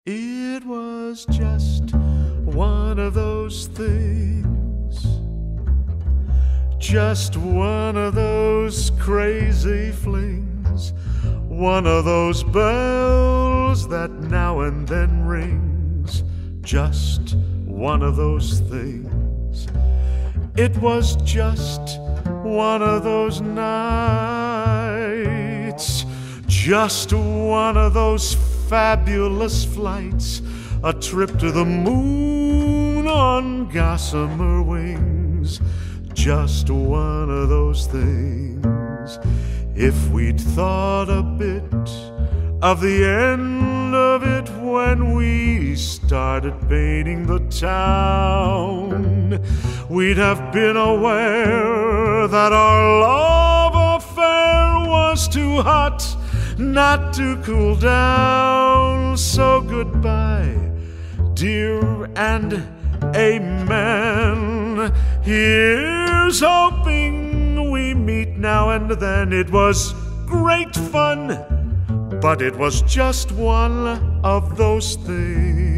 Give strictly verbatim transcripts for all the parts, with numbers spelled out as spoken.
It was just one of those things, just one of those crazy flings, one of those bells that now and then rings, just one of those things. It was just one of those nights, just one of those fabulous flights, a trip to the moon on gossamer wings, just one of those things. If we'd thought a bit of the end of it when we started painting the town, we'd have been aware that our love affair was too hot not to cool down. So goodbye, dear, and amen. Here's hoping we meet now and then. It was great fun, but it was just one of those things.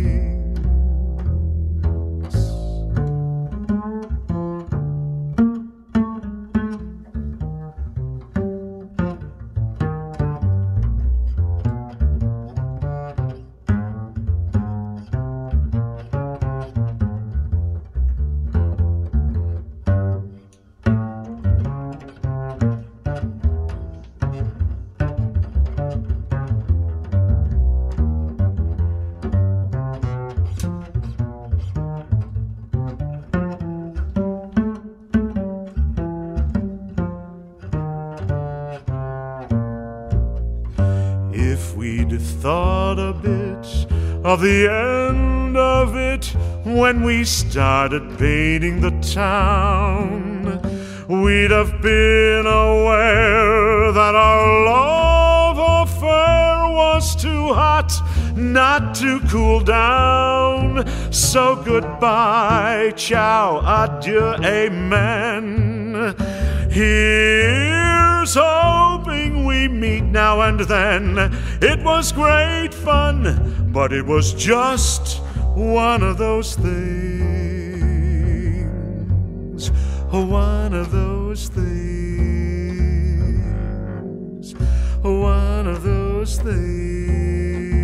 If we'd thought a bit of the end of it when we started painting the town, we'd have been aware that our love affair was too hot not to cool down. So goodbye, ciao, adieu, amen. Here's hoping we meet now and then. It was great fun, but it was just one of those things. One of those things. One of those things.